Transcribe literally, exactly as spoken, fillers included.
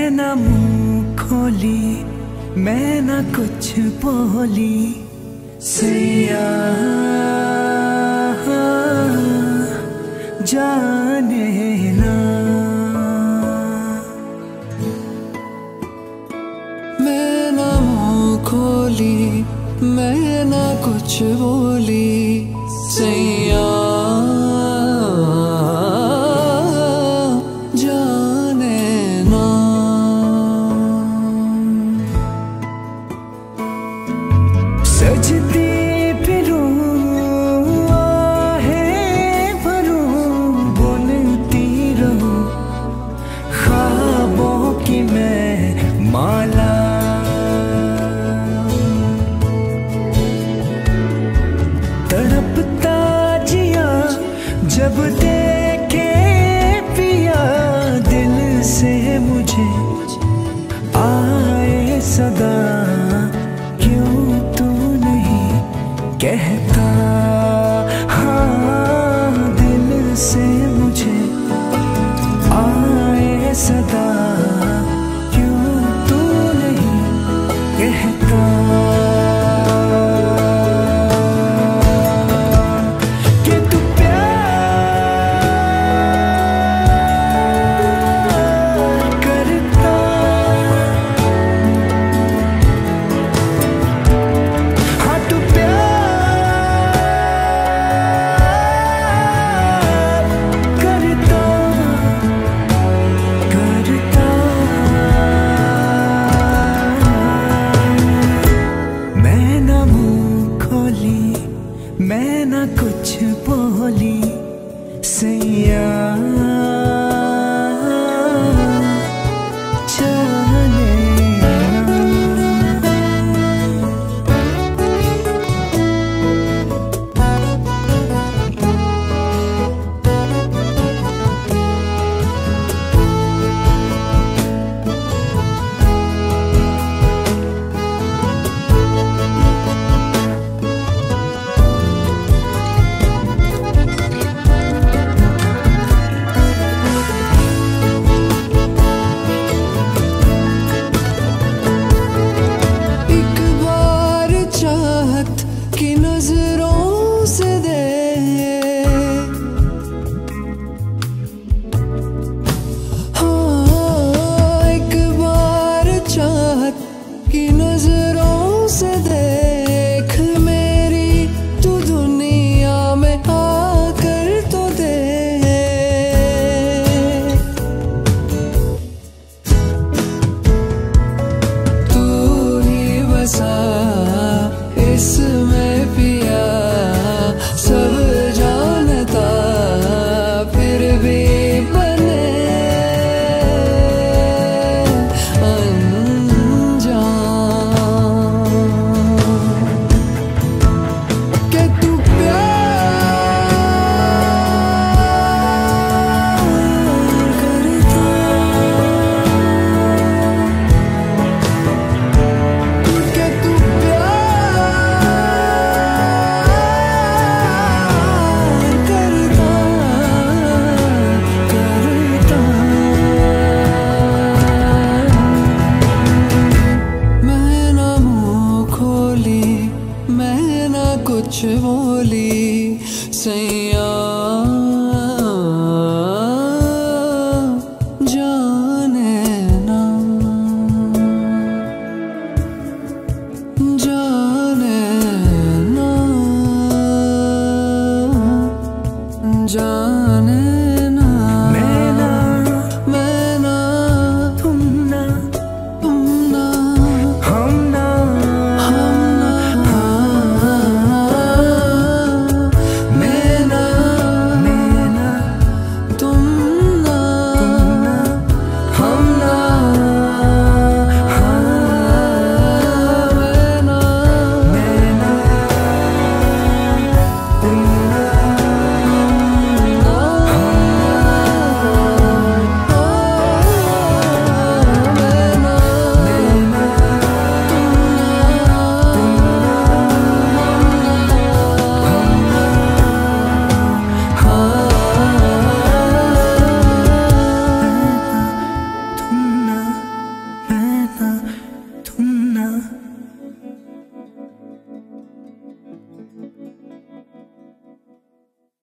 मैं ना मुंह खोली, मैं ना कुछ बोली, सैया जाने ना। मैं ना मुंह खोली, मैं ना कुछ बोली, सैया सजती फिरूं आहें भरूं, बुनती रहूं ख्वाबों की मैं माला। तड़पता जिया जब देखे पिया, दिल से मुझे आए सदा, कहता हाँ दिल से मुझे आए सदा, क्यों तू नहीं कहता। कि तू प्यार करता, हाँ तू प्यार मैं ना कुछ बोली, सैया जाने की नजरों से दे, हाँ एक बार चाहत की नजरों से देख मेरी तू दुनिया में आकर तो दे। तू ही बसा इसमें पिया, सब जानता फिर भी बने अनजान। कि तू प्यार करता, कि तू कुछ बोली, सैया